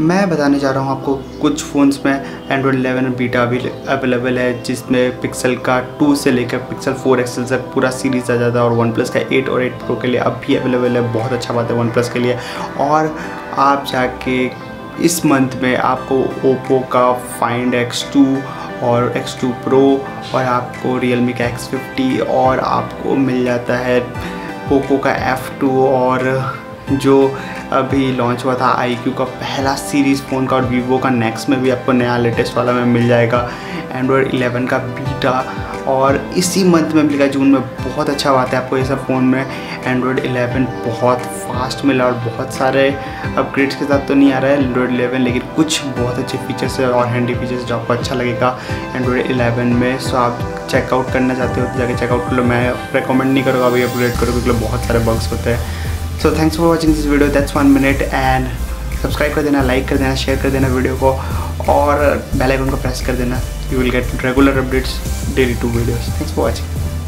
मैं बताने जा रहा हूँ आपको कुछ फ़ोन्स में एंड्रॉयड 11 बीटा भी अवेलेबल है, जिसमें पिक्सल का 2 से लेकर पिक्सल 4 XL तक पूरा सीरीज़ आ जाता है। और वन प्लस का 8 और 8 प्रो के लिए अब भी अवेलेबल है। बहुत अच्छा बात है वन प्लस के लिए। और आप जाके इस मंथ में आपको ओप्पो का फाइंड X2 और X2 प्रो और आपको रियलमी का X50 और आपको मिल जाता है पोको का F2 और जो अभी लॉन्च हुआ था iQOO का पहला सीरीज़ फ़ोन का, और वीवो का नेक्स्ट में भी आपको नया लेटेस्ट वाला में मिल जाएगा एंड्रॉयड 11 का बीटा। और इसी मंथ में मिलेगा जून में। बहुत अच्छा बात है आपको ये सब फ़ोन में एंड्रॉयड 11 बहुत फास्ट मिला और बहुत सारे अपग्रेड्स के साथ तो नहीं आ रहा है एंड्रॉयड 11, लेकिन कुछ बहुत अच्छे फीचर्स है और हैंडी फीचर्स जो आपको अच्छा लगेगा एंड्रॉयड 11 में। सो आप चेकआउट करना चाहते हो तो जाके चेकआउट कर लो। मैं रेकमेंड नहीं करूँगा अभी अपग्रेड करो, क्योंकि बहुत सारे बग्स होते हैं। So thanks for watching this video, that's 1 minute. And subscribe कर देना, लाइक कर देना, शेयर कर देना वीडियो को, और बेल आइकन को प्रेस कर देना। You will get regular updates, daily 2 videos. Thanks for watching.